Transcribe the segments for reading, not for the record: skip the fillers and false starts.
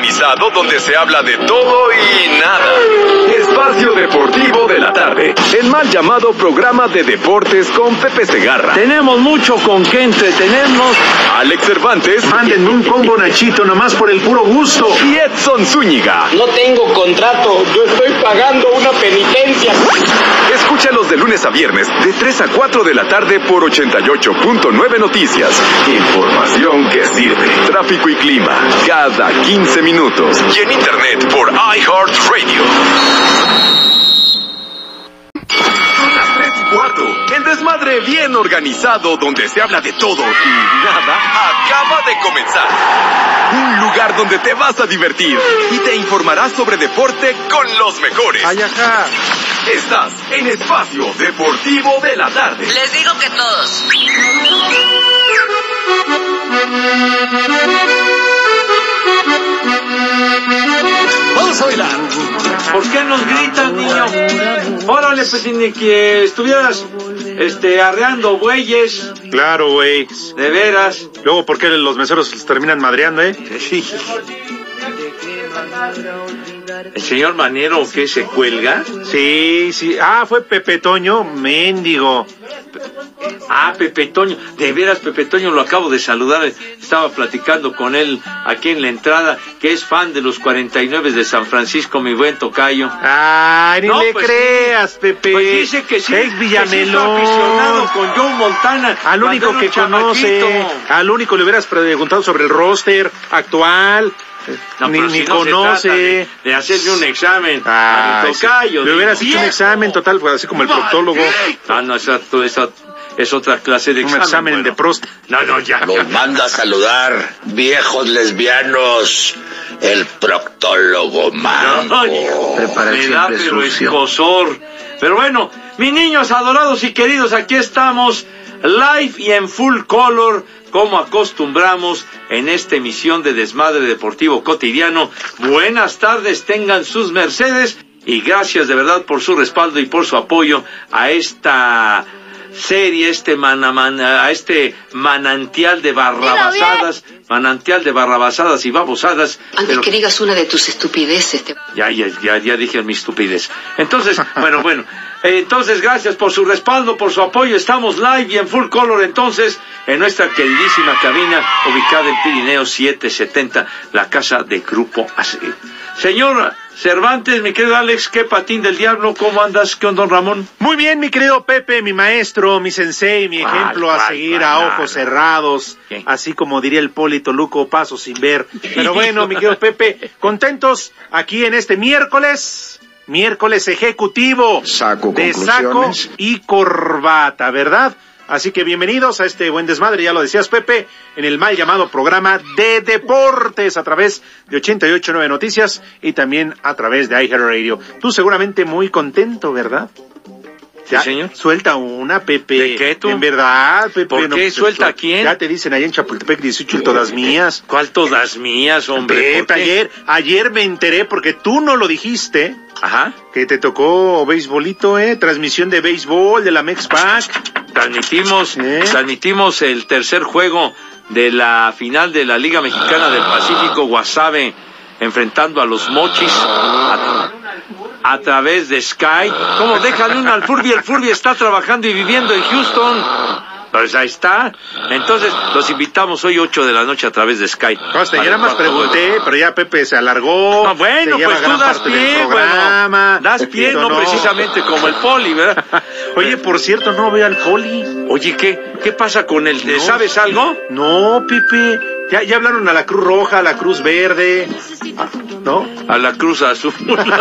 organizado donde se habla de todo y nada. Espacio Deportivo de la Tarde, el mal llamado programa de deportes con Pepe Segarra. Tenemos mucho con qué entretenernos. Alex Cervantes. Mándenme un combo Nachito nomás por el puro gusto. Y Edson Zúñiga. No tengo contrato, yo estoy pagando una penitencia. Escúchalos de lunes a viernes, de 3 a 4 de la tarde por 88.9 Noticias. Información que sirve. Tráfico y clima, cada 15 minutos. Y en internet por iHeartRadio. Las 3:15. El desmadre bien organizado donde se habla de todo y nada acaba de comenzar. Un lugar donde te vas a divertir y te informarás sobre deporte con los mejores. Ay, ajá. Estás en Espacio Deportivo de la Tarde. Les digo que todos. Vamos a bailar. ¿Por qué nos gritan, niño? Órale, pues ni que estuvieras arreando bueyes. Claro, güey. De veras. Luego, ¿por qué los meseros los terminan madreando, Sí. ¿El señor Manero qué se cuelga? Sí. Ah, fue Pepe Toño, mendigo. Ah, Pepe Toño. De veras, Pepe Toño, lo acabo de saludar. Estaba platicando con él aquí en la entrada, que es fan de los 49 de San Francisco, mi buen tocayo. Ay, ni No, le pues, creas, Pepe. Pues dice que sí. Es Villamelón. Que sí está aficionado con Joe Montana. Al único cuando que era un conoce. chamaquito. Al único le hubieras preguntado sobre el roster actual. No, ni pero si no conoce. se trata de hacerle un examen a mi Ay, tocayo. le hubieras hecho un examen total, pues, así como el proctólogo. No, esa es otra clase de Un examen. examen bueno. de próstata. No, ya. Los manda a saludar, viejos lesbianos, el proctólogo manco. Me da pero escozor. Pero bueno, mis niños adorados y queridos, aquí estamos, live y en full color, como acostumbramos en esta emisión de Desmadre Deportivo Cotidiano. Buenas tardes, tengan sus mercedes, y gracias de verdad por su respaldo y por su apoyo a esta serie, a este manantial de barrabasadas y babosadas. Antes que digas una de tus estupideces. Ya dije mi estupidez. Entonces, bueno. Entonces, gracias por su respaldo, por su apoyo. Estamos live y en full color, entonces, en nuestra queridísima cabina, ubicada en Pirineo 770, la casa de Grupo AC. Señor Cervantes, mi querido Alex, qué patín del diablo, ¿cómo andas? ¿Qué onda, don Ramón? Muy bien, mi querido Pepe, mi maestro, mi sensei, mi ejemplo a seguir a ojos cerrados, así como diría el Polito Luco, paso sin ver. Pero bueno, mi querido Pepe, contentos aquí en este miércoles ejecutivo de saco y corbata, ¿verdad? Así que bienvenidos a este buen desmadre, ya lo decías, Pepe, en el mal llamado programa de deportes a través de 88.9 Noticias y también a través de iHeartRadio. Tú seguramente muy contento, ¿verdad? Sí, señor. Suelta una, Pepe. ¿De qué tú? En verdad, Pepe. ¿Por qué? Pues, ¿Suelta a quién? Ya te dicen allá en Chapultepec 18 todas mías. ¿Cuál todas mías, hombre? Pepe, ayer me enteré porque tú no lo dijiste. Ajá. Que te tocó beisbolito, transmisión de béisbol de la Mexpac. Transmitimos el tercer juego de la final de la Liga Mexicana del Pacífico, Guasave, enfrentando a los Mochis a través de Sky. ¿Cómo? Déjale una al Furby, el Furby está trabajando y viviendo en Houston. Pues ahí está. Entonces, los invitamos hoy 8 de la noche a través de Sky. Costa, ya nada más pregunté, pero ya Pepe se alargó. No, bueno, pues tú das pie, das pie, no precisamente como el Poli, ¿verdad? Oye, por cierto, no veo al Poli. Oye, ¿qué pasa con el de, ¿sabes algo? No, Pepe, ya hablaron a la Cruz Roja, a la Cruz Verde, ¿no? A la Cruz Azul.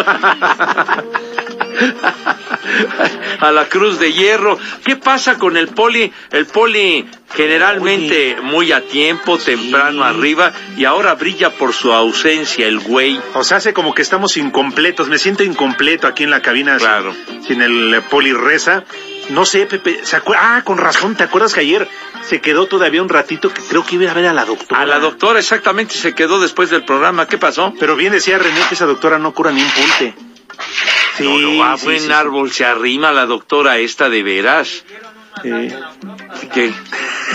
A la Cruz de Hierro. ¿Qué pasa con el Poli? El Poli generalmente muy a tiempo, temprano arriba, y ahora brilla por su ausencia el güey. O sea, hace como que estamos incompletos. Me siento incompleto aquí en la cabina. Claro. Sin el Poli Reza. No sé, Pepe, con razón, ¿te acuerdas que ayer se quedó todavía un ratito que creo que iba a ver a la doctora? A la doctora, exactamente, se quedó después del programa. ¿Qué pasó? Pero bien decía René que esa doctora no cura ni un punte. Sí, buen árbol se arrima la doctora esta de veras. Sí. ¿Qué?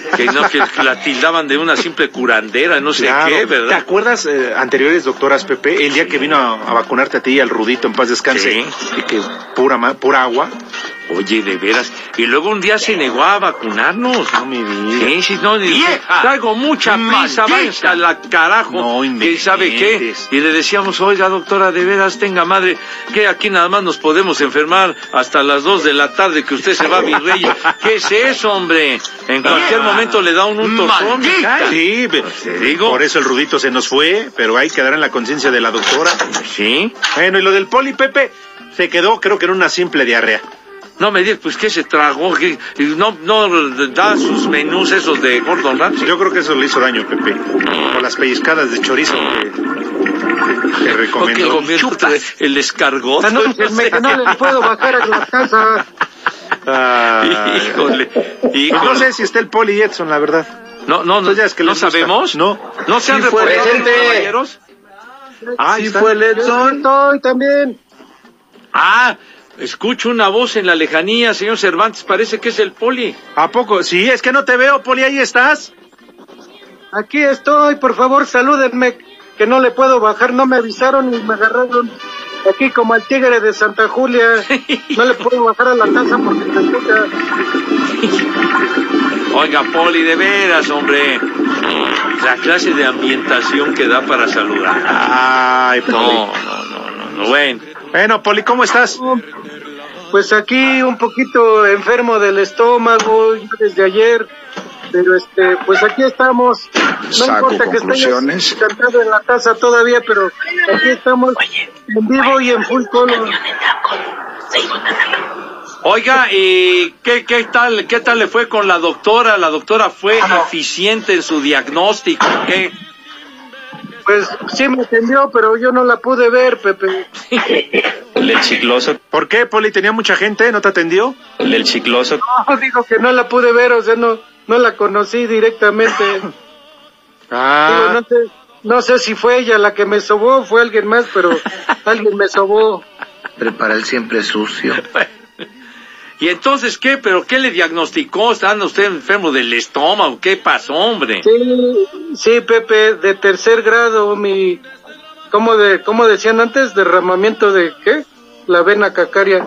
que la tildaban de una simple curandera, no sé qué, ¿verdad? ¿Te acuerdas anteriores doctoras, Pepe, el día que vino a vacunarte a ti y al Rudito, en paz descanse, y que pura agua? Oye, de veras. Y luego un día se negó a vacunarnos. No, mi vida. Sí, no, ¡Vieja! traigo mucha prisa, váyanse a la carajo. No ¿Quién sabe qué? Y le decíamos, oiga, doctora, de veras, tenga madre, que aquí nada más nos podemos enfermar hasta las 2 de la tarde, que usted se va a Virreyes. ¿Qué es eso, hombre? En cualquier momento le da un tostón. Sí, te digo. Por eso el Rudito se nos fue, pero ahí quedará en la conciencia de la doctora. Sí. Bueno, y lo del Poli, Pepe, se quedó, creo que en una simple diarrea. No me digas, pues, ¿qué se tragó? ¿Qué? No da sus menús esos de Gordon Ramsay. Yo creo que eso le hizo daño, Pepe. Por las pellizcadas de chorizo que recomendó. El escargot. Anúncienme que no les puedo bajar a la casa. Híjole. No sé si está el Poli Edson, la verdad. No es que ¿no sabemos? No se han reportado, caballeros. Sí fue el Edson. Estoy también. Escucho una voz en la lejanía, señor Cervantes, parece que es el Poli. ¿A poco? Sí, es que no te veo, Poli, ¿ahí estás? Aquí estoy, por favor, salúdenme, que no le puedo bajar, no me avisaron y me agarraron aquí como el tigre de Santa Julia. No le puedo bajar a la casa porque se escucha. Oiga, Poli, de veras, hombre. La clase de ambientación que da para saludar. Ay, Poli. No, Bueno, Poli, ¿cómo estás? Pues aquí un poquito enfermo del estómago desde ayer, pero pues aquí estamos. No Saco importa que conclusiones. esté cantando en la casa todavía, pero aquí estamos en vivo y en full color. Oiga, ¿y qué tal le fue con la doctora? ¿La doctora fue eficiente en su diagnóstico? ¿Qué? Pues sí me atendió, pero yo no la pude ver, Pepe. El chicloso. ¿Por qué, Poli? ¿Tenía mucha gente? ¿No te atendió? El chicloso. No, digo que no la pude ver, o sea, no la conocí directamente. Digo, no sé si fue ella la que me sobó, fue alguien más, pero alguien me sobó. Prepara el siempre sucio. ¿Y entonces qué? ¿Pero qué le diagnosticó? ¿Está usted enfermo del estómago? ¿Qué pasó, hombre? Sí, Pepe, de tercer grado, ¿cómo decían antes? ¿Derramamiento de qué? La vena cacaria.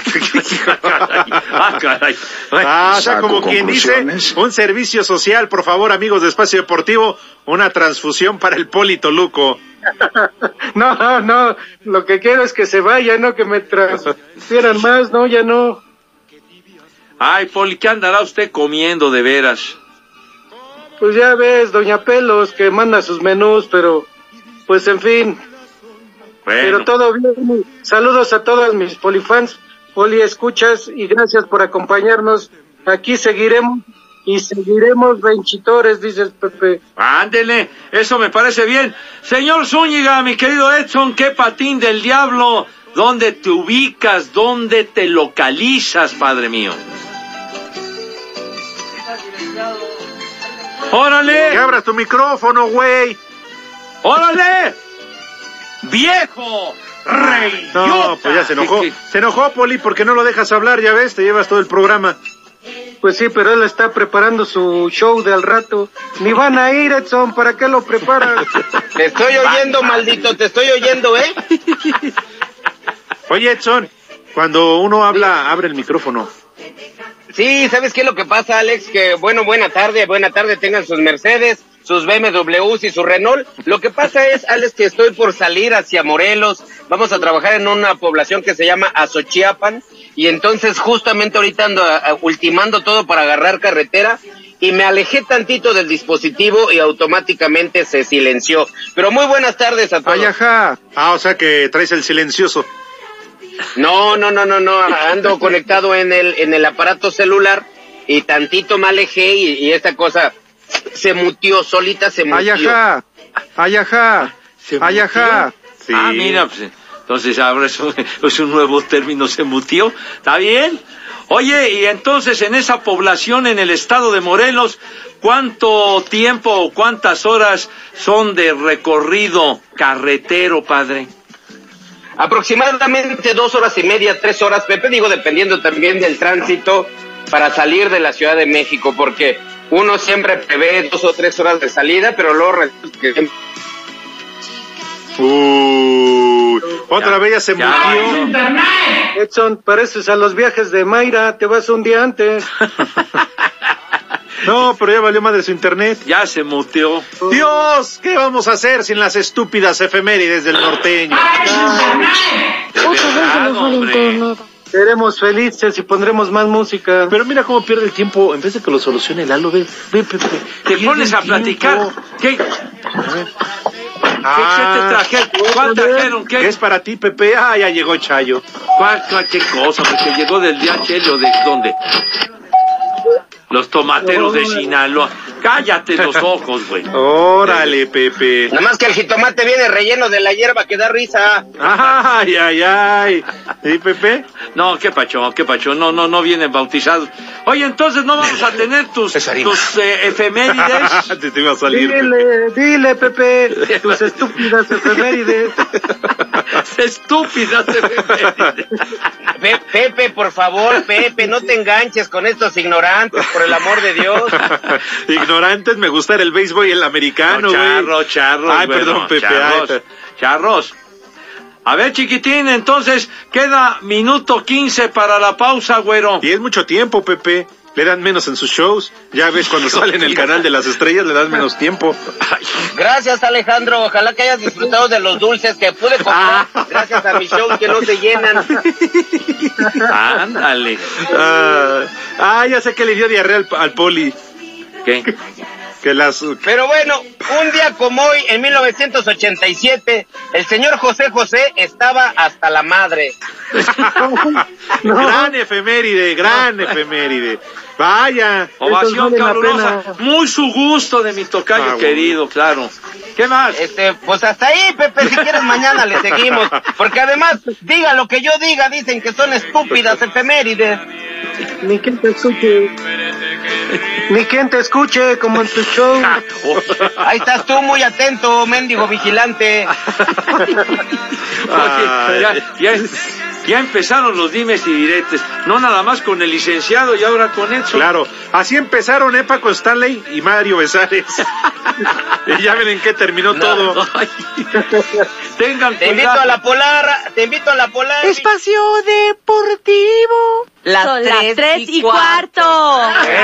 Caray. O sea, como quien dice, un servicio social, por favor, amigos de Espacio Deportivo, una transfusión para el Poli Toluco. No, lo que quiero es que se vaya, no que me transfieran más, no, ya no. Ay, Poli, ¿qué andará usted comiendo de veras? Pues ya ves, doña Pelos, que manda sus menús, pero, pues en fin. Bueno. Pero todo bien. Saludos a todos mis polifans, Poli escuchas, y gracias por acompañarnos. Aquí seguiremos benchitores, dice Pepe. Ándele, eso me parece bien. Señor Zúñiga, mi querido Edson, qué patín del diablo. ¿Dónde te ubicas? ¿Dónde te localizas, padre mío? ¡Órale! ¡Que abras tu micrófono, güey! ¡Órale! ¡Viejo! ¡Rey! No, pues ya se enojó. Se enojó, Poli, porque no lo dejas hablar, ya ves, te llevas todo el programa. Pues sí, pero él está preparando su show de al rato. Ni van a ir, Edson, ¿para qué lo preparan? Te estoy oyendo, maldito, te estoy oyendo, ¿eh? Oye, Edson, cuando uno habla, abre el micrófono. Sí, ¿sabes qué es lo que pasa, Alex? Que, buena tarde, tengan sus Mercedes, sus BMWs y su Renault. Lo que pasa es, Alex, que estoy por salir hacia Morelos. Vamos a trabajar en una población que se llama Azochiapan. Y entonces, justamente ahorita ando ultimando todo para agarrar carretera. Y me alejé tantito del dispositivo y automáticamente se silenció. Pero muy buenas tardes a todos. Ay, ajá. O sea que traes el silencioso. No, ando conectado en el aparato celular y tantito me alejé y esta cosa se mutió, solita se mutió. Ay, ajá. Sí. Mira, pues, entonces ahora es un nuevo término, se mutió, ¿está bien? Oye, y entonces en esa población en el estado de Morelos, ¿cuánto tiempo o cuántas horas son de recorrido carretero, padre? Aproximadamente 2 horas y media, 3 horas, Pepe, digo, dependiendo también del tránsito para salir de la Ciudad de México, porque uno siempre prevé 2 o 3 horas de salida, pero luego resulta que... Otra vez ya se mutió. Edson, pareces a los viajes de Mayra, te vas un día antes. No, pero ya valió madre su internet. Ya se muteó. Dios, ¿qué vamos a hacer sin las estúpidas efemérides del norteño? Seremos felices y pondremos más música. Pero mira cómo pierde el tiempo. En vez de que lo solucione Lalo, ve, Pepe. Te pones a platicar. ¿Qué? ¿Qué te trajeron? ¿Cuál trajeron? ¿Qué es para ti, Pepe? Ah, ya llegó Chayo. ¿Qué cosa? Porque llegó del DHL o de dónde. Los tomateros de Sinaloa. Cállate los ojos, güey. Órale, Pepe. Nada más que el jitomate viene relleno de la hierba que da risa. Ay. ¿Y Pepe? No, qué pacho. No vienen bautizados. Oye, entonces no vamos a tener tus efemérides. Te iba a salir. Dile, Pepe, tus estúpidas efemérides. Estúpidas efemérides. Pepe, por favor, Pepe, no te enganches con estos ignorantes, por el amor de Dios. Ignorantes, me gusta el béisbol y el americano, güey. Charros. Ay, perdón, Pepe. Charros. A ver, chiquitín, entonces queda minuto 15 para la pausa, güero. Y es mucho tiempo, Pepe. Le dan menos en sus shows. Ya ves, cuando sale en el canal de las estrellas, le dan menos tiempo. Gracias, Alejandro. Ojalá que hayas disfrutado de los dulces que pude comprar. Gracias a mis shows que no se llenan. Ándale. Ya sé que le dio diarrea al Poli. ¿Qué? Pero bueno, un día como hoy, en 1987, el señor José José estaba hasta la madre. Gran efeméride. Vaya. Ovación calurosa. Muy su gusto de mi tocayo querido, claro. ¿Qué más? Pues hasta ahí, Pepe, si quieres mañana le seguimos. Porque además, diga lo que yo diga, dicen que son estúpidas efemérides. Ni quien te escuche, como en tu show. Ahí estás tú muy atento, mendigo vigilante. Ya empezaron los dimes y diretes, no nada más con el licenciado y ahora con Edson. Claro, así empezaron con Stanley y Mario Besares. Y ya ven en qué terminó todo. Tengan Te invito a la polar. Espacio Deportivo. Son las 3:15.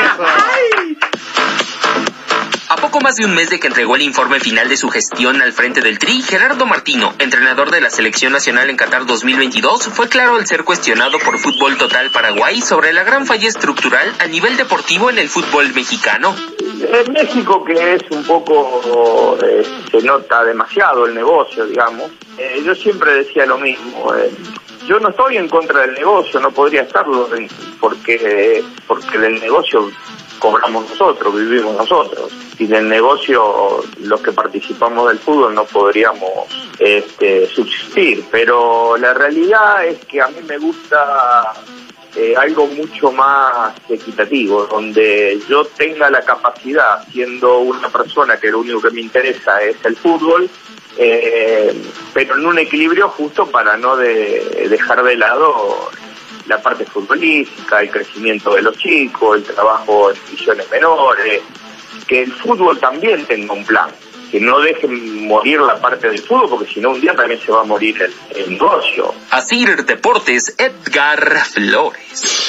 A poco más de un mes de que entregó el informe final de su gestión al frente del Tri, Gerardo Martino, entrenador de la Selección Nacional en Qatar 2022, fue claro al ser cuestionado por Fútbol Total Paraguay sobre la gran falla estructural a nivel deportivo en el fútbol mexicano. En México, que es un poco, se nota demasiado el negocio, digamos, yo siempre decía lo mismo. Yo no estoy en contra del negocio, no podría estarlo, porque del negocio cobramos nosotros, vivimos nosotros, y del negocio los que participamos del fútbol no podríamos subsistir, pero la realidad es que a mí me gusta algo mucho más equitativo, donde yo tenga la capacidad, siendo una persona que lo único que me interesa es el fútbol, pero en un equilibrio justo para no dejar de lado la parte futbolística, el crecimiento de los chicos, el trabajo en divisiones menores, que el fútbol también tenga un plan, que no dejen morir la parte del fútbol, porque si no un día también se va a morir el negocio. Asir Deportes, Edgar Flores.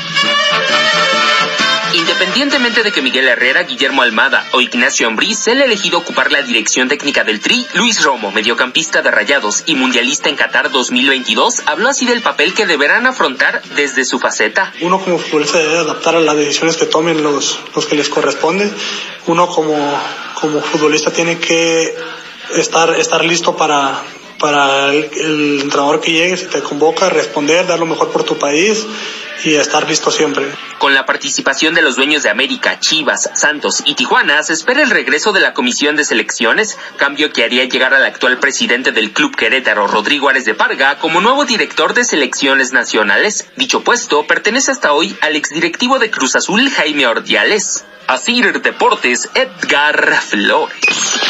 Independientemente de que Miguel Herrera, Guillermo Almada o Ignacio Ambriz sea el elegido ocupar la dirección técnica del Tri, Luis Romo, mediocampista de Rayados y mundialista en Qatar 2022, habló así del papel que deberán afrontar desde su faceta. Uno como futbolista debe adaptar a las decisiones que tomen los que les corresponde. Uno como futbolista tiene que estar listo para el entrenador que llegue, si te convoca, responder, dar lo mejor por tu país y estar listo siempre. Con la participación de los dueños de América, Chivas, Santos y Tijuana, se espera el regreso de la Comisión de Selecciones, cambio que haría llegar al actual presidente del Club Querétaro, Rodrigo Ares de Parga, como nuevo director de selecciones nacionales. Dicho puesto pertenece hasta hoy al exdirectivo de Cruz Azul, Jaime Ordiales. Asir Deportes, Edgar Flores.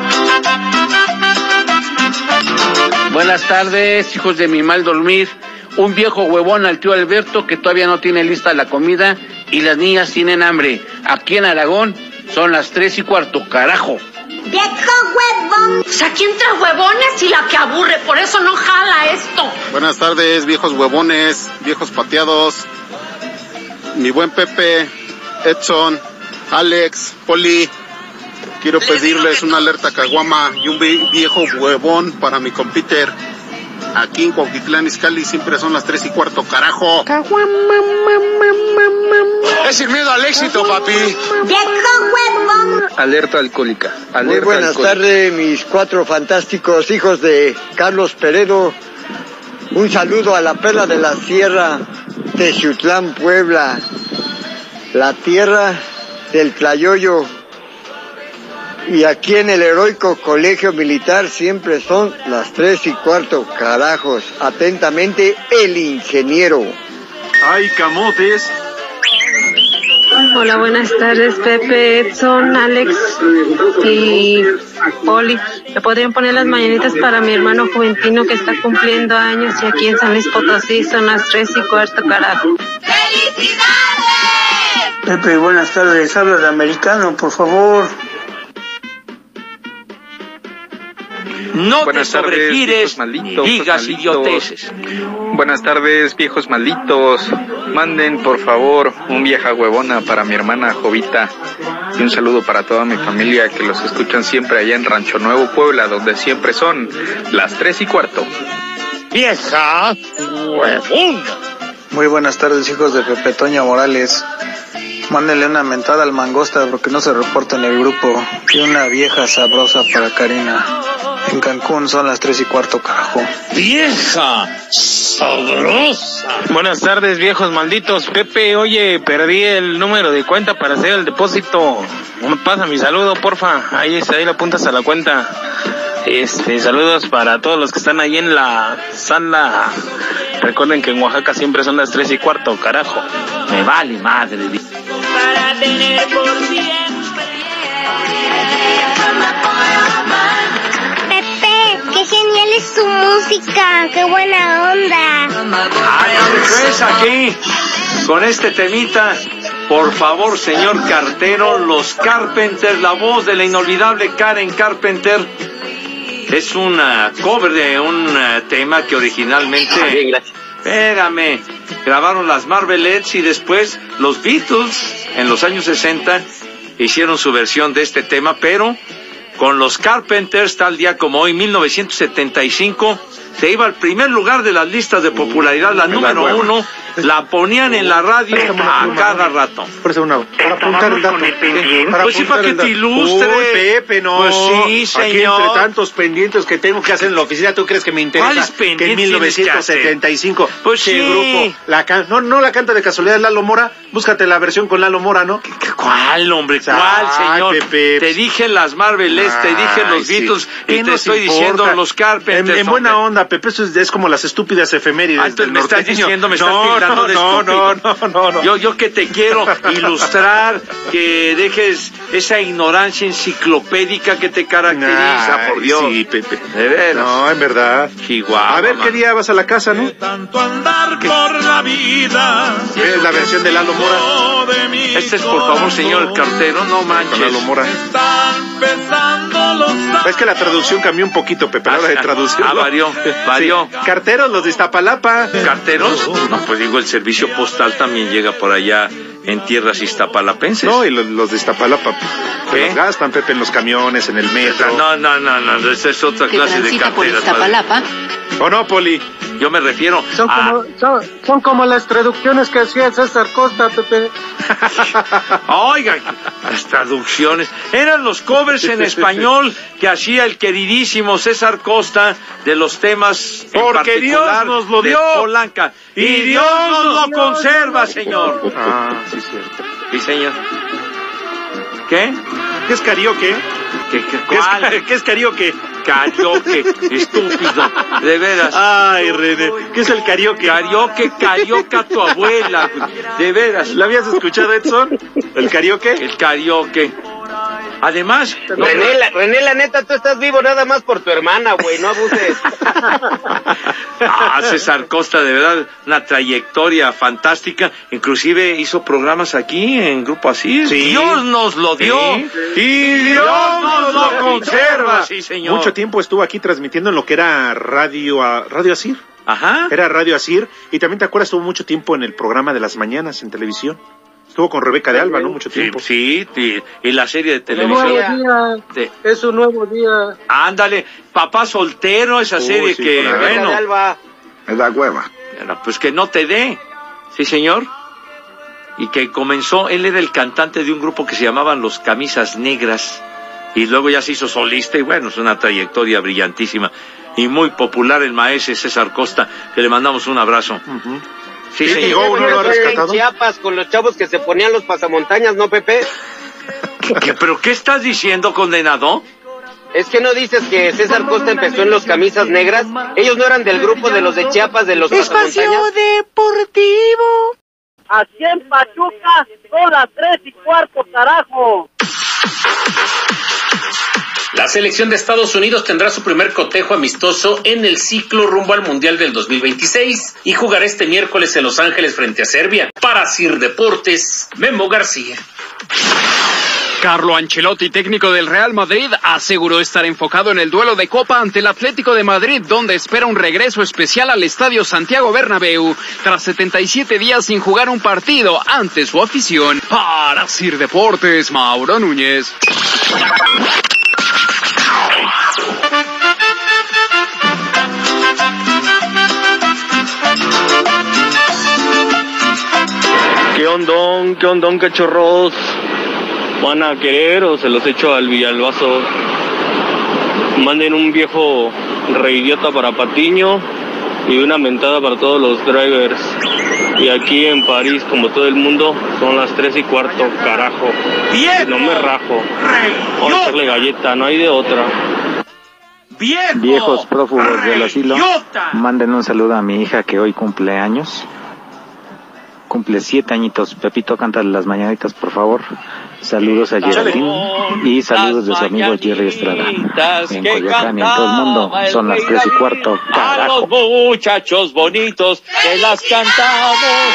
Buenas tardes, hijos de mi mal dormir. un viejo huevón al tío Alberto que todavía no tiene lista la comida y las niñas tienen hambre. Aquí en Aragón son las 3:15, carajo. ¡Viejo huevón! O sea, ¿quién trae huevones y la que aburre? Por eso no jala esto. Buenas tardes, viejos huevones, viejos pateados. Mi buen Pepe, Edson, Alex, Poli. Quiero pedirles una alerta caguama y un viejo huevón para mi compiter. Aquí en Cuautitlán Izcalli siempre son las 3:15, carajo. Es sin miedo al éxito, papi. ¡Viejo huevón! Alerta alcohólica. Alerta Muy buenas tardes, mis 4 fantásticos hijos de Carlos Peredo. Un saludo a la perla de la sierra, Texutlán, Puebla. La tierra del Tlayoyo. Y aquí en el heroico colegio militar siempre son las 3:15, carajos. Atentamente, el ingeniero. ¡Ay, camotes! Hola, buenas tardes, Pepe, Edson, Alex y Poli. ¿Me podrían poner las mañanitas para mi hermano Juventino que está cumpliendo años y aquí en San Luis Potosí son las 3:15, carajo? ¡Felicidades! Pepe, buenas tardes. Habla de americano, por favor. No Buenas te sobregires tardes, y digas idioteces. Buenas tardes, viejos malditos. Manden, por favor, un vieja huevona para mi hermana Jovita. Y un saludo para toda mi familia que los escuchan siempre allá en Rancho Nuevo, Puebla, donde siempre son las 3:15. ¡Vieja huevona! Muy buenas tardes, hijos de Pepe Toño Morales. Mándenle una mentada al Mangosta porque no se reporta en el grupo. Y una vieja sabrosa para Karina. En Cancún son las 3:15, carajo. ¡Vieja sabrosa! Buenas tardes, viejos malditos. Pepe, oye, perdí el número de cuenta para hacer el depósito. Pasa mi saludo, porfa. Ahí lo apuntas a la cuenta. Saludos para todos los que están ahí en la sala. Recuerden que en Oaxaca siempre son las 3:15, carajo. Me vale madre. Para tener por siempre. Pepe, qué genial es su música, qué buena onda. Ay, pues aquí, con este temita, por favor, señor cartero, los Carpenters, la voz de la inolvidable Karen Carpenter. Es una cover de un tema que originalmente... Espérame, grabaron las Marvelettes y después los Beatles en los años 60 hicieron su versión de este tema, pero con los Carpenters, tal día como hoy, 1975, se iba al primer lugar de las listas de popularidad, la número 1, la ponían en la radio a cada rato. Para apuntar el dato. Pues sí, para que te ilustre. Uy, Pepe, no. Pues sí, señor. Aquí entre tantos pendientes que tengo que hacer en la oficina, ¿tú crees que me interesa? ¿Cuáles pendientes que en 1975 pues sí. grupo no la canta de casualidad Lalo Mora, búscate la versión con Lalo Mora, ¿no? ¿Cuál, hombre? ¿Cuál, señor? Pepe. Te dije las Marvelettes, te dije los Beatles y te estoy diciendo los Carpenters. En buena onda, Pepe, eso es como las estúpidas efemérides del me estás norteño. diciendo, me estás tildando de estúpido. No. Yo que te quiero ilustrar, que dejes esa ignorancia enciclopédica que te caracteriza, por Dios. Sí, Pepe. De veras. No, en verdad. Chihuahua. A ver, ¿qué día vas a la casa, no? Tanto andar por la vida. ¿Es la versión de Lalo Mora? Este es, por favor, señor el cartero, no manches. Lalo Mora. Es que la traducción cambió un poquito, Pepe, a la hora de traducción. Varió. Sí. Carteros, los de Iztapalapa. ¿Carteros? No, pues digo, el servicio postal también llega por allá en tierras iztapalapenses. No, y los de Iztapalapa los gastan, Pepe, en los camiones, en el metro. No, esa es otra clase de carteras. Por Iztapalapa. ¿O no, Poli? Yo me refiero Son como las traducciones que hacía César Costa, Pepe. Oiga, las traducciones. Eran los covers en español que hacía el queridísimo César Costa de los temas porque Dios nos lo dio. Polanca. Y Dios nos lo conserva, señor. Sí, cierto. Sí, señor. ¿Qué? ¿Qué es karaoke? ¿Qué es karaoke? Karaoke, estúpido, de veras. Ay, René, ¿qué es el karaoke? Carioca tu abuela, de veras. ¿La habías escuchado, Edson? ¿El karaoke? El karaoke. Además... René, la neta, tú estás vivo nada más por tu hermana, güey, no abuses. César Costa, de verdad, una trayectoria fantástica. Inclusive hizo programas aquí en Grupo Asir. Sí. Dios nos lo dio y Dios nos lo conserva. Sí, señor. Mucho tiempo estuvo aquí transmitiendo en lo que era Radio Asir. Ajá. Era Radio Asir. Y también, ¿te acuerdas? Estuvo mucho tiempo en el programa de las mañanas en televisión. Estuvo con Rebeca de Alba, ¿no? Mucho tiempo. Sí, y la serie de televisión. Es un nuevo día. Ándale, Papá Soltero, esa serie sí, que, bueno... De Alba. Es la hueva. Pues que no te dé. Sí, señor. Y que comenzó, él era el cantante de un grupo que se llamaban Los Camisas Negras. Y luego ya se hizo solista y bueno, es una trayectoria brillantísima. Y muy popular el maestro César Costa, que le mandamos un abrazo. Uh-huh. Sí, señor. ¿Uno lo ha rescatado? En Chiapas con los chavos que se ponían los pasamontañas, ¿no, Pepe? ¿Pero qué estás diciendo, condenado? Es que no dices que César Costa empezó en los Camisas Negras. Ellos no eran del grupo de los de Chiapas, de los Espacio Deportivo. Aquí en Pachuca son las 3:15, carajo. La selección de Estados Unidos tendrá su primer cotejo amistoso en el ciclo rumbo al Mundial del 2026 y jugará este miércoles en Los Ángeles frente a Serbia. Para Sir Deportes, Memo García. Carlo Ancelotti, técnico del Real Madrid, aseguró estar enfocado en el duelo de Copa ante el Atlético de Madrid, donde espera un regreso especial al Estadio Santiago Bernabéu, tras 77 días sin jugar un partido ante su afición. Para Sir Deportes, Mauro Núñez. ¿Qué ondón, cachorros? ¿Van a querer o se los echo al Villalbazo? Manden un viejo reidiota para Patiño y una mentada para todos los drivers. Y aquí en París, como todo el mundo, son las 3:15, carajo. ¡Bien! No me rajo. Vamos a echarle galleta, no hay de otra. ¡Bien! Viejos prófugos del asilo, manden un saludo a mi hija que hoy cumple años. Cumple 7 añitos. Pepito, cántale las mañanitas, por favor. Saludos a Geraldine y saludos de su amigo Jerry Estrada. En Coyoacán y en todo el mundo son las 3:15. A los muchachos bonitos que las cantamos.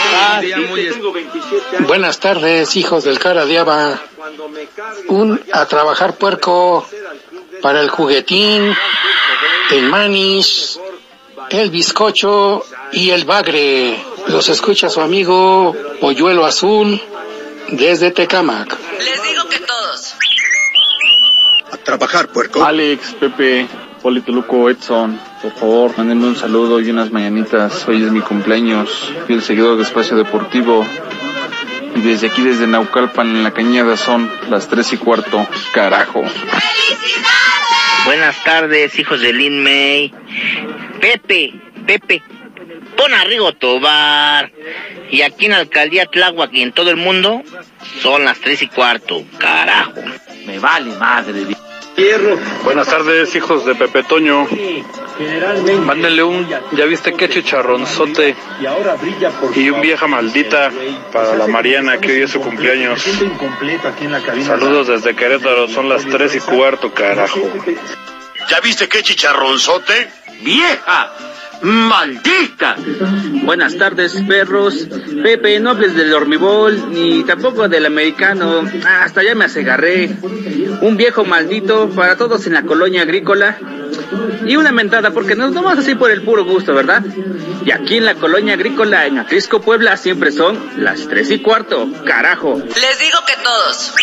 Buenas tardes, hijos del cara de Ava. A trabajar puerco para el juguetín, el manis, el bizcocho y el bagre. Los escucha su amigo Polluelo Azul desde Tecámac. Les digo que todos. A trabajar, puerco. Alex, Pepe, Polito Luco, Edson, por favor, mándenme un saludo y unas mañanitas. Hoy es mi cumpleaños. Fui el seguidor de Espacio Deportivo. Y desde aquí, desde Naucalpan, en la Cañada, son las 3:15. Carajo. ¡Felicidades! Buenas tardes, hijos de Lin May. Pepe, pon a Rigo Tobar. Y aquí en Alcaldía Tláhuac y en todo el mundo son las 3:15. Carajo. Me vale madre. Buenas tardes, hijos de Pepe Toño. Mándenle un, ya viste qué chicharronzote y un vieja maldita para la Mariana, que hoy es su cumpleaños. Saludos desde Querétaro, son las 3:15, carajo. ¿Ya viste qué chicharronzote? ¡Vieja maldita! Buenas tardes, perros. Pepe, no hables del hormibol, ni tampoco del americano. Hasta ya me asegarré. Un viejo maldito para todos en la colonia agrícola. Y una mentada, porque nos tomamos así por el puro gusto, ¿verdad? Y aquí en la colonia agrícola, en Atlisco, Puebla, siempre son las 3:15. Carajo. Les digo que todos.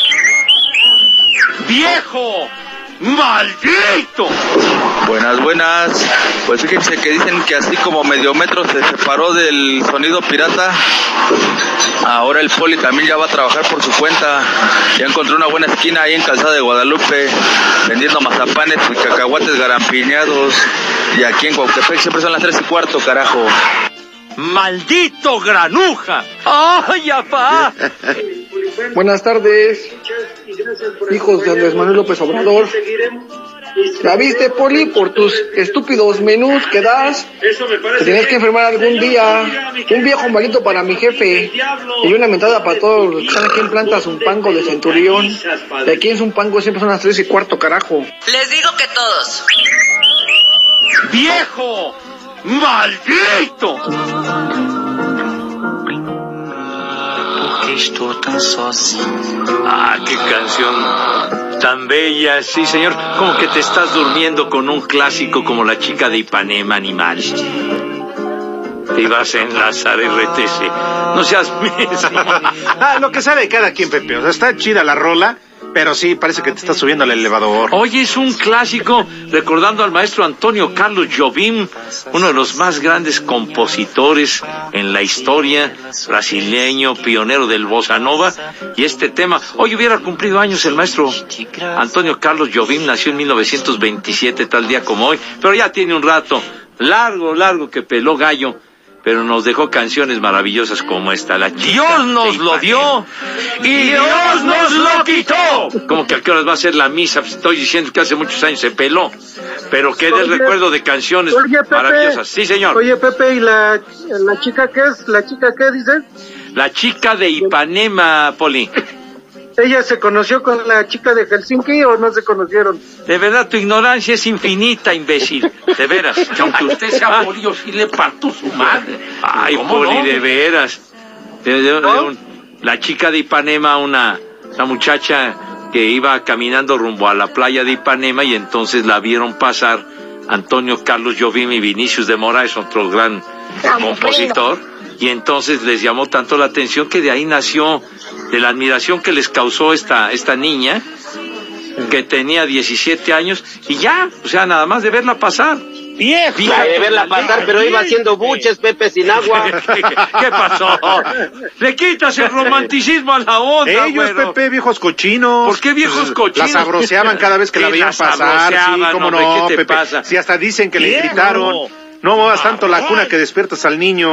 ¡Viejo maldito! Buenas. Pues fíjense que dicen que así como medio metro se separó del sonido pirata, ahora el Poli también ya va a trabajar por su cuenta. Ya encontró una buena esquina ahí en Calzada de Guadalupe, vendiendo mazapanes y cacahuates garampiñados. Y aquí en Cuautepec siempre son las 3:15, carajo. ¡Maldito granuja! ¡Ay, apá! Buenas tardes, hijos de Andrés Manuel López Obrador. ¿La viste, Poli? Por tus estúpidos menús que das. Te tenías que enfermar algún día. Un viejo maldito para mi jefe. Y una mentada para todos los que están aquí en Plantas Zumpango de Centurión. De aquí en Zumpango siempre son las 3:15, carajo. Les digo que todos. ¡Viejo! ¡Maldito! ¿Por qué estoy tan sozinho? Ah, qué canción tan bella, sí señor. Como que te estás durmiendo con un clásico como La chica de Ipanema, animal. Te ibas a enlazar RTC. No seas mismo. Lo que sabe cada quien, Pepe. O sea, está chida la rola, pero sí, parece que te estás subiendo al elevador. Oye, es un clásico, recordando al maestro Antonio Carlos Jobim, uno de los más grandes compositores en la historia, brasileño, pionero del bossa nova, y este tema, hoy hubiera cumplido años el maestro Antonio Carlos Jobim, nació en 1927, tal día como hoy, pero ya tiene un rato, largo que peló gallo, pero nos dejó canciones maravillosas como esta. Dios nos lo dio y Dios nos lo quitó. Como que a qué horas va a ser la misa. Estoy diciendo que hace muchos años se peló, pero que del recuerdo de canciones maravillosas. Sí, señor. Oye, Pepe, ¿y la chica qué es? ¿La chica qué dices? La chica de Ipanema, Poli. ¿Ella se conoció con la chica de Helsinki o no se conocieron? De verdad, tu ignorancia es infinita, imbécil. De veras. Que aunque usted sea Poli, yo sí le parto su madre. Ay, Poli, no? De veras. La chica de Ipanema, una muchacha que iba caminando rumbo a la playa de Ipanema y entonces la vieron pasar Antonio Carlos Jobim y Vinicius de Moraes, otro gran compositor. Y entonces les llamó tanto la atención que de ahí nació, de la admiración que les causó esta niña, que tenía 17 años, y ya, o sea, nada más de verla pasar. ¡Vieja! De verla pasar, pero iba haciendo buches, Pepe, sin agua. ¿Qué pasó? Le quitas el romanticismo a la onda, ellos, güero. Pepe, viejos cochinos. ¿Por qué viejos cochinos? La sabroseaban cada vez que la veían pasar, sí, cómo no, ¿qué te Pepe? pasa? Sí, hasta dicen que le gritaron. No muevas tanto la cuna que despiertas al niño.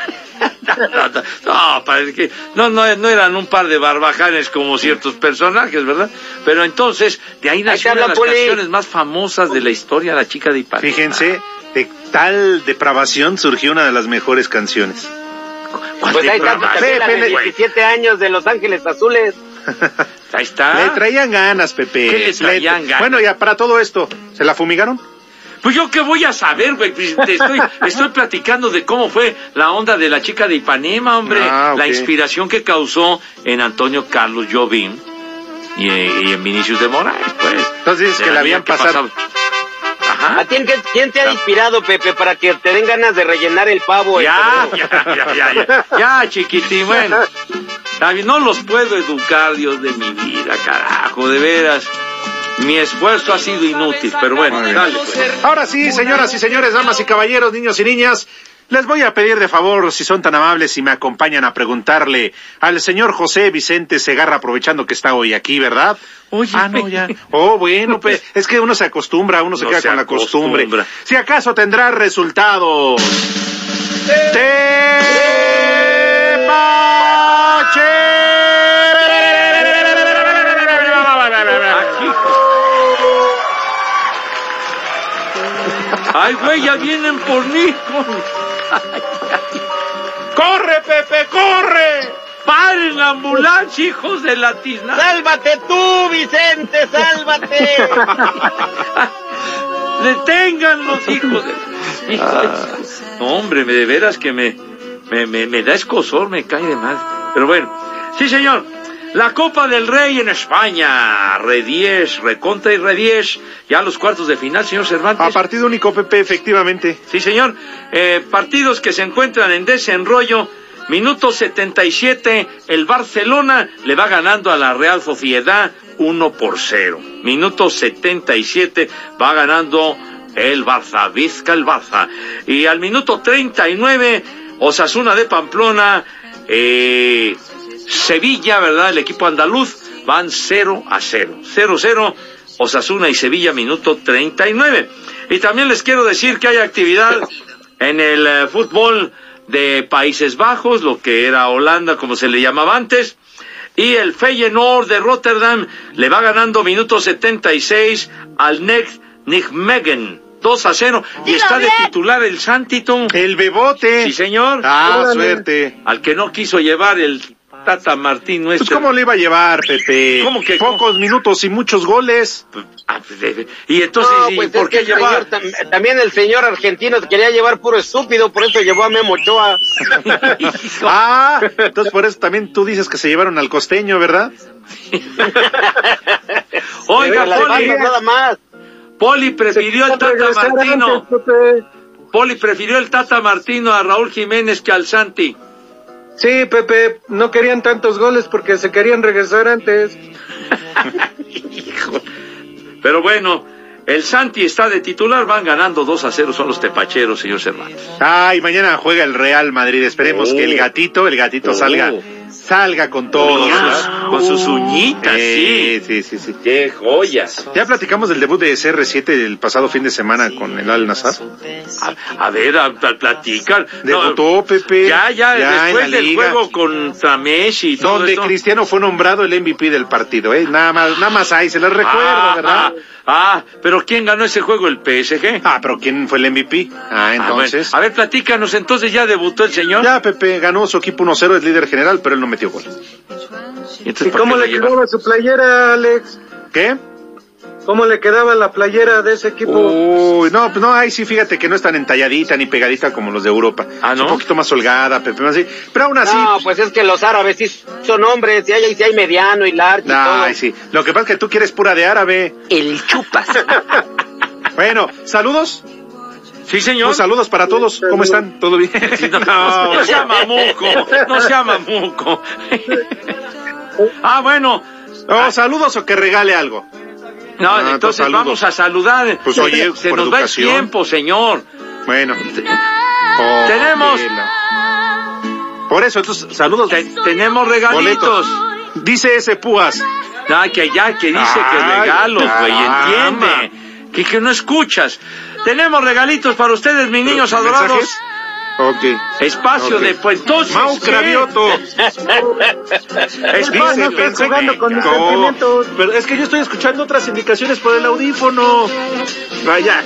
No, parece que no eran un par de barbajanes como ciertos personajes, ¿verdad? Pero entonces, de ahí nació una de las canciones más famosas de la historia, La chica de Ipanema. Fíjense, de tal depravación surgió una de las mejores canciones. Pues ahí está, Pepe, 17 años de Los Ángeles Azules. Ahí está. Le traían ganas, Pepe. ¿Qué le traían ganas? Bueno, ya para todo esto, ¿se la fumigaron? Pues yo qué voy a saber, güey, te estoy platicando de cómo fue la onda de La chica de Ipanema, hombre, okay. La inspiración que causó en Antonio Carlos Jobim y en Vinicius de Moraes, pues. Entonces dices que la habían pasado. Ajá. ¿Quién te ha inspirado, Pepe, para que te den ganas de rellenar el pavo? Ya, chiquitín, bueno. No los puedo educar, Dios de mi vida, carajo, de veras. Mi esfuerzo ha sido inútil, pero bueno, dale. Pues. Ahora sí, señoras y señores, damas y caballeros, niños y niñas, les voy a pedir de favor, si son tan amables y me acompañan a preguntarle al señor José Vicente Segarra, aprovechando que está hoy aquí, ¿verdad? Oye, no, ya. Oh, bueno, pues, es que uno se acostumbra, uno se queda con la costumbre. Si acaso tendrá resultados. ¡Ay, güey, ya vienen por mí! ¡Corre, Pepe, corre! ¡Paren la ambulancia, hijos de la tiznada! ¡Sálvate tú, Vicente, sálvate! ¡Deténganlos, hijos de... No, hombre, de veras que me da escozor, me cae de mal. Pero bueno, sí, señor. La Copa del Rey en España, Re10, recontra y Re10, ya los cuartos de final, señor Cervantes. A partido único, Pepe, efectivamente. Sí, señor. Partidos que se encuentran en desenrollo. Minuto 77, el Barcelona le va ganando a la Real Sociedad 1-0. Minuto 77, va ganando el Barça, Vizca el Barça. Y al minuto 39, Osasuna de Pamplona, Sevilla, ¿verdad? El equipo andaluz van 0-0. 0-0, Osasuna y Sevilla, minuto 39. Y también les quiero decir que hay actividad en el fútbol de Países Bajos, lo que era Holanda, como se le llamaba antes. Y el Feyenoord de Rotterdam le va ganando minuto 76 al Nijmegen. 2-0. Y está de titular el Santito. El Bebote. Sí, señor. Suerte. Al que no quiso llevar el Tata Martín nuestro. Pues ¿cómo le iba a llevar, Pepe? ¿Cómo que pocos minutos y muchos goles? Y entonces, pues ¿por qué llevar? También el señor argentino quería llevar puro estúpido, por eso llevó a Memo Ochoa. Entonces por eso también tú dices que se llevaron al costeño, ¿verdad? Oiga, Poli, nada más. Poli prefirió el Tata Martino. Poli prefirió el Tata Martino a Raúl Jiménez que al Santi. Sí, Pepe, no querían tantos goles porque se querían regresar antes. Pero bueno, el Santi está de titular, van ganando 2-0, son los tepacheros, señor Cervantes. Mañana juega el Real Madrid, esperemos que el gatito salga con todos. Con sus uñitas, sí. Sí. ¡Qué joyas! Ya platicamos del debut de CR7 el pasado fin de semana con el Al-Nassr. A ver, platicar. Debutó, Pepe. Ya, después del juego contra Messi y todo donde esto. Cristiano fue nombrado el MVP del partido, Nada más ahí, se les recuerda, ¿verdad? Pero ¿quién ganó ese juego? ¿El PSG? Pero ¿quién fue el MVP? Entonces. Bueno. A ver, platícanos, entonces ya debutó el señor. Ya, Pepe, ganó su equipo 1-0, es líder general, pero él no metió gol. ¿Y cómo le quedaba su playera, Alex? ¿Qué? ¿Cómo le quedaba la playera de ese equipo? Uy, no, ahí sí, fíjate que no es tan entalladita ni pegadita como los de Europa. ¿No? Es un poquito más holgada, Pepe, más así. Pero aún así. No, pues es que los árabes sí son hombres, si hay mediano y largo y todo. Sí. Lo que pasa es que tú quieres pura de árabe. El chupas. Bueno, ¿saludos? Sí, señor. Saludos para todos. ¿Cómo están? ¿Todo bien? No sea mamuco. Bueno. ¿Saludos o que regale algo? No, entonces vamos a saludar. Pues oye, se nos va el tiempo, señor. Bueno. Tenemos. Por eso, saludos. Tenemos regalitos. Boletos. Dice ese Púas. Que dice que regalos, güey, entiende. Que no escuchas. Tenemos regalitos para ustedes, mis niños adorados. Espacio de pues entonces. Mau Cravioto. Jugando con mis sentimientos. Pero es que yo estoy escuchando otras indicaciones por el audífono. Ya.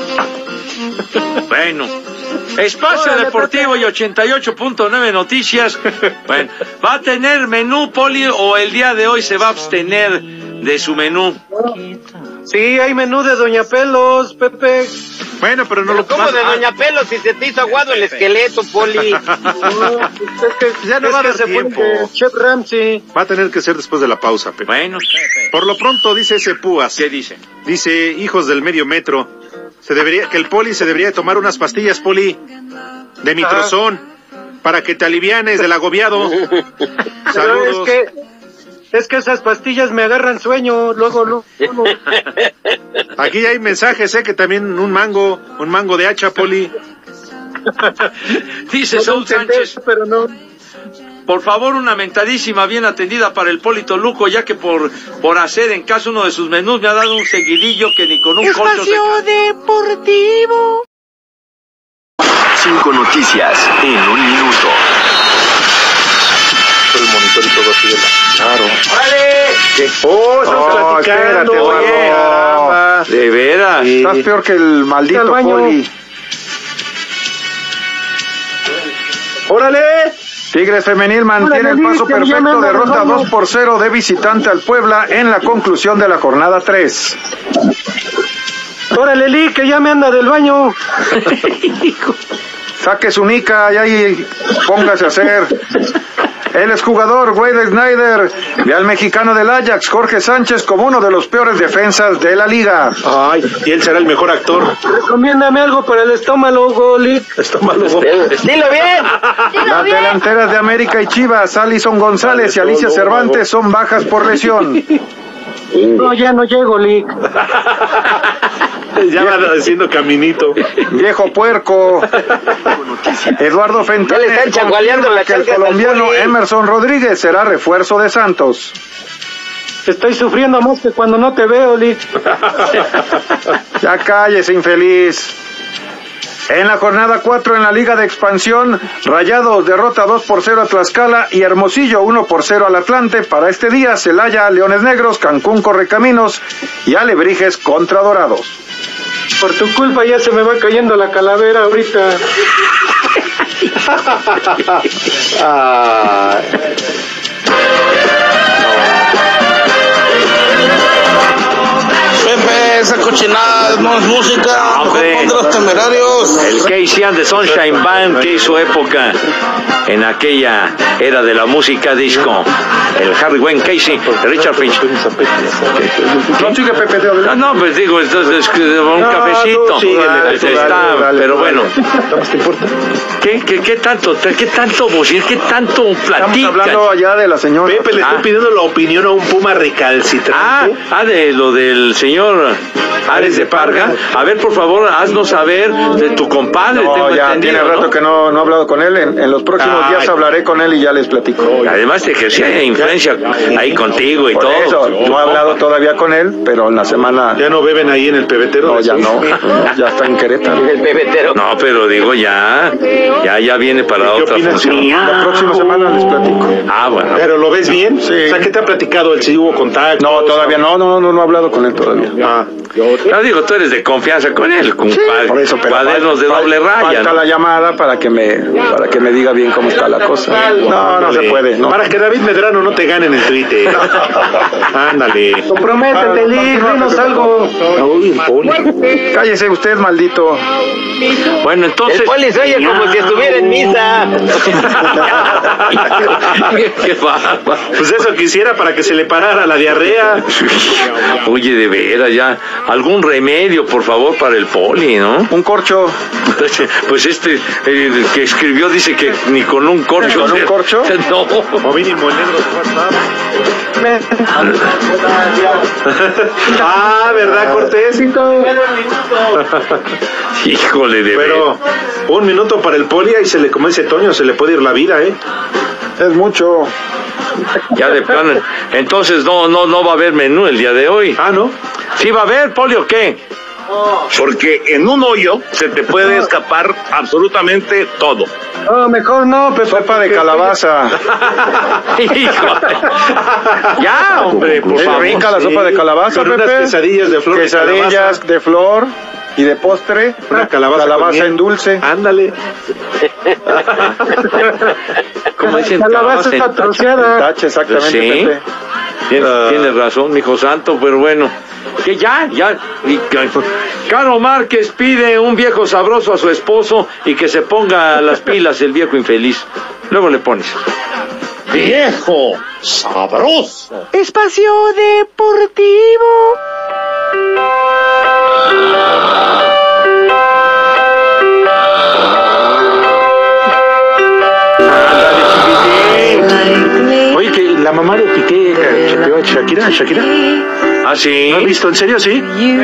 Bueno. Espacio Deportivo y 88.9 Noticias. Bueno, ¿va a tener menú, Poli, o el día de hoy se va a abstener de su menú? Sí, hay menú de Doña Pelos, Pepe. Bueno, pero no lo ¿Cómo de Doña Pelos si se te hizo aguado el esqueleto, Poli? Ya no va a dar tiempo. Chef Ramsay. Va a tener que ser después de la pausa, Pepe. Bueno. Por lo pronto dice ese Púas. ¿Qué dice? Dice, hijos del medio metro, que el Poli se debería tomar unas pastillas, Poli, de mitrozón, para que te alivianes del agobiado. Saludos. Es que esas pastillas me agarran sueño, luego. Aquí hay mensajes, que también un mango de hacha, Poli. Dice Saúl Sánchez. Pero no. Por favor, una mentadísima bien atendida para el Polito Luco, ya que por hacer en caso uno de sus menús me ha dado un seguidillo que ni con un colcho se... Espacio Deportivo. 5 noticias en un minuto. El monitor y todo así de claro. ¡Órale! Estamos platicando, oye, caramba. De veras. Sí. Estás peor que el maldito Poli. ¡Órale! Tigres Femenil mantiene el paso perfecto, derrota 2-0 de visitante al Puebla en la conclusión de la jornada 3. Órale, Lee, que ya me anda del baño. Saque su nica y ahí póngase a hacer. El exjugador Wade Snyder ve al mexicano del Ajax, Jorge Sánchez, como uno de los peores defensas de la liga. Y él será el mejor actor. Recomiéndame algo para el estómago, Lee. Estómago. Dilo bien. Las delanteras de América y Chivas, Alison González y Alicia Cervantes, son bajas por lesión. No, ya no llego, Lee. Ya va haciendo caminito. Viejo puerco. Eduardo Fentanes, le están changualeando la que el calca colombiano al Emerson Rodríguez será refuerzo de Santos. Estoy sufriendo más que cuando no te veo, Lee. Ya cállese, infeliz. En la jornada 4 en la Liga de Expansión, Rayados derrota 2-0 a Tlaxcala y Hermosillo 1-0 al Atlante. Para este día, Celaya, Leones Negros, Cancún, Correcaminos y Alebrijes contra Dorados. Por tu culpa ya se me va cayendo la calavera ahorita. Pepe, esa cochinada no es música, de los Temerarios. El Casey and the Sunshine Band que hizo época en aquella era de la música disco. El Harry Wayne Casey de Richard Finch. No sigue Pepe de No, pues digo, entonces un cafecito. Pero bueno. ¿Qué tanto bocina? ¿Qué tanto platica? Estamos hablando allá de la señora. Pepe, le estoy pidiendo la opinión a un puma recalcitrante. De lo del señor Ares de Parga. A ver, por favor, haznos saber de tu compadre. No, ya tiene rato que no he hablado con él. En los próximos días hablaré con él y ya les platico. Además te ejercía influencia ahí contigo y por todo. Eso, no he hablado todavía con él, pero en la semana... ¿Ya no beben ahí en el pebetero? No, ya no. Ya está en Querétaro. El pebetero. No, pero digo ya viene para otra función. La próxima semana les platico. Bueno. ¿Pero lo ves bien? Sí. O sea, ¿qué te ha platicado él? ¿Si hubo contacto? No, todavía no he hablado con él todavía. No, digo, tú eres de confianza con él, compadre. Por eso, pero cuadernos de doble raya. Falta la llamada para que me diga bien cómo está la cosa. No se puede. No. Para que David Medrano no te gane en el Twitter. Ándale. Comprométete, Liz, dinos algo. Cállese usted, maldito. Bueno, entonces... El Poli se oye como si estuviera en misa. Qué bárbaro. Pues eso quisiera para que se le parara la diarrea. Oye, de veras, ya. Algún remedio, por favor, para el Poli, ¿no? Un corcho. Pues el que escribió dice que ni con un corcho. ¿Con un corcho? No. O mínimo el negro de WhatsApp. ¿Verdad, Cortés? Híjole, de veras. Pero un minuto para el Poli y se le, como dice Toño, se le puede ir la vida, ¿eh? Es mucho. Ya de plano. Entonces no va a haber menú el día de hoy. ¿No? ¿Sí va a haber, Poli, o qué? Porque en un hoyo se te puede escapar absolutamente todo. No, mejor no, Pepe. Sopa de calabaza. Híjole. Ya, hombre, por favor. Rica la sopa de calabaza, Con Pepe. unas quesadillas de flor. Quesadillas de flor. Y de postre, una calabaza en dulce. Ándale. ¿Cómo dicen? Calabaza troceada. Tache, exactamente, ¿Sí? Pepe. Tienes razón, mi hijo santo, pero bueno. Que ya. Caro Márquez pide un viejo sabroso a su esposo y que se ponga las pilas el viejo infeliz. Luego le pones. ¡Viejo sabroso! Espacio Deportivo. Oye, que la mamá de Piqué chateó a Shakira. ¿Sí? ¿No has visto? ¿En serio, sí?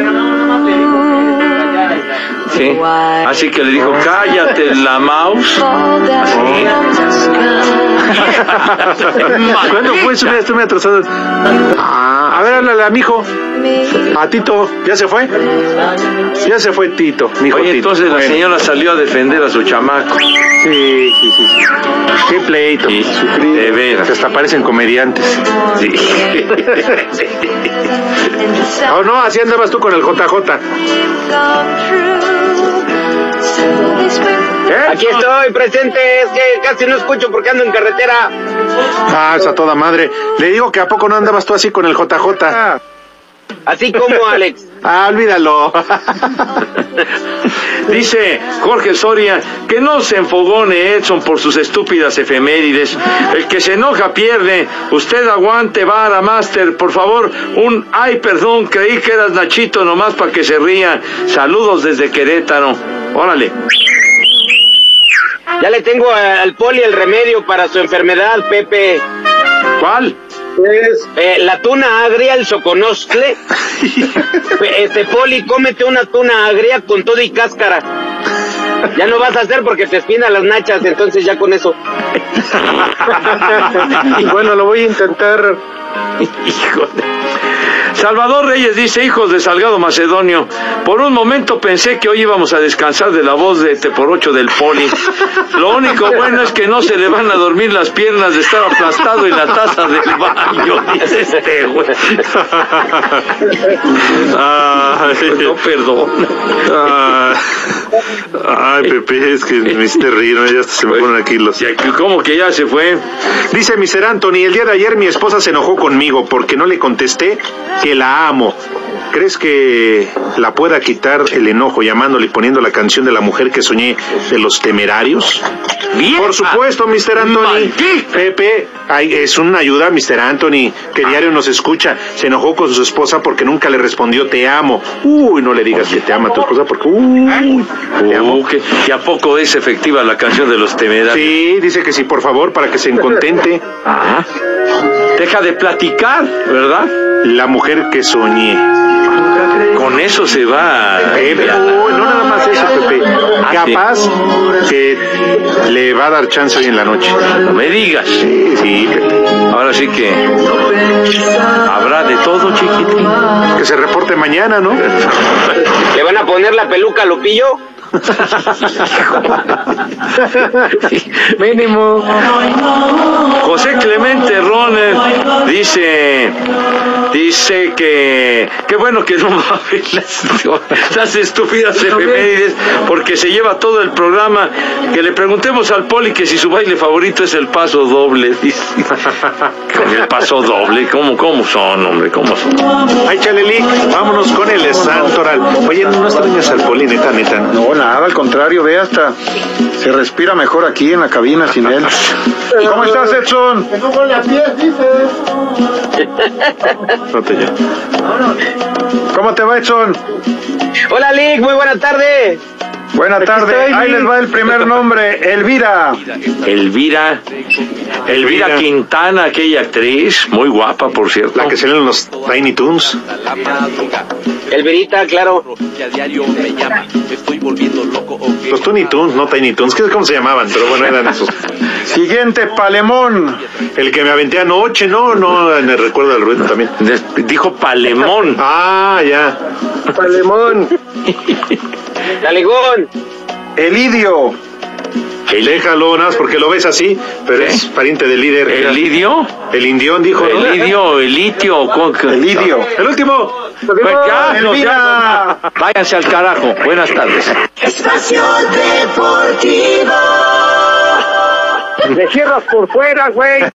Sí. Así que le dijo, cállate la mouse. Así. ¿Cuándo fue eso? Estoy muy atrasado. A ver, háblale a mi hijo. A Tito. ¿Ya se fue? Ya se fue Tito, mi hijo. Oye, Tito. entonces la señora salió a defender a su chamaco. Sí. Qué pleito. Sí, de veras. Hasta parecen comediantes. Sí. Oh, no, así andabas tú con el JJ. Aquí estoy presente, es que casi no escucho porque ando en carretera. Esa toda madre. Le digo que a poco no andabas tú así con el JJ. Así como Alex. Olvídalo. Dice Jorge Soria que no se enfogone Edson por sus estúpidas efemérides. El que se enoja pierde. Usted aguante vara, Master. Por favor, ay, perdón, creí que eras Nachito nomás para que se ría. Saludos desde Querétaro. Órale. Ya le tengo al Poli el remedio para su enfermedad, Pepe. ¿Cuál? La tuna agria, el soconostle. Poli, cómete una tuna agria con todo y cáscara. Ya no vas a hacer porque te espina las nachas, entonces ya con eso. Bueno, lo voy a intentar. Híjole. Salvador Reyes dice, hijos de Salgado Macedonio, por un momento pensé que hoy íbamos a descansar de la voz de T/8 del Poli. Lo único bueno es que no se le van a dormir las piernas de estar aplastado en la taza del baño, dice este güey. No, perdón. Ay, Pepe, es que me hiciste reír, ya hasta se me ponen aquí los... ¿Cómo que ya se fue? Dice Mr. Anthony, el día de ayer mi esposa se enojó conmigo porque no le contesté que la amo. ¿Crees que la pueda quitar el enojo llamándole y poniendo la canción de La Mujer que Soñé de Los Temerarios? Bien. Por supuesto, Mr. Anthony. Pepe, es una ayuda, Mr. Anthony, que diario nos escucha. Se enojó con su esposa porque nunca le respondió te amo. Uy, no le digas que te ama a tu esposa porque te amo. ¿Y a poco es efectiva la canción de Los Temerarios? Sí, dice que sí, por favor, para que se contente. Deja de platicar, ¿verdad? La mujer que soñé. Con eso se va. Pepe, no nada más eso, Pepe. Capaz que le va a dar chance hoy en la noche. No me digas. Sí, Pepe. Ahora sí que habrá de todo, chiquitín. Que se reporte mañana, ¿no? ¿Le van a poner la peluca a Lupillo? Mínimo. José Clemente Roner dice que qué bueno que no va a ver las estúpidas efemérides porque se lleva todo el programa. Que le preguntemos al Poli que si su baile favorito es el paso doble. Dice. El paso doble, ¿cómo son, hombre? ¿Cómo son? Ay, Chaleli, vámonos con el Santoral. Oye, no extrañas al Poli, neta. No, nada, al contrario, ve, hasta se respira mejor aquí en la cabina sin él. ¿Cómo estás, Edson? Que no huele a pies, dices. ¿Cómo te va, Edson? Hola, Lick, muy buena tarde. Buena tarde, ahí les va el primer nombre, Elvira Quintana, aquella actriz, muy guapa, por cierto. La que sale en los Tiny Toons. Elvirita, claro. Los Tiny Toons, no Tiny Toons, ¿cómo se llamaban? Pero bueno, eran esos. Siguiente, Palemón. El que me aventé anoche, no, me recuerda el ruido también. Dijo Palemón. Ya. Palemón. Daligón. Elidio. Déjalo, nada más porque lo ves así, pero es pariente del líder. ¿El Lidio? El Indión dijo, ¿no? El Lidio, el litio. El Lidio. El último. Pues ya, váyanse al carajo. Buenas tardes. Espacio Deportivo. Le cierras por fuera, güey.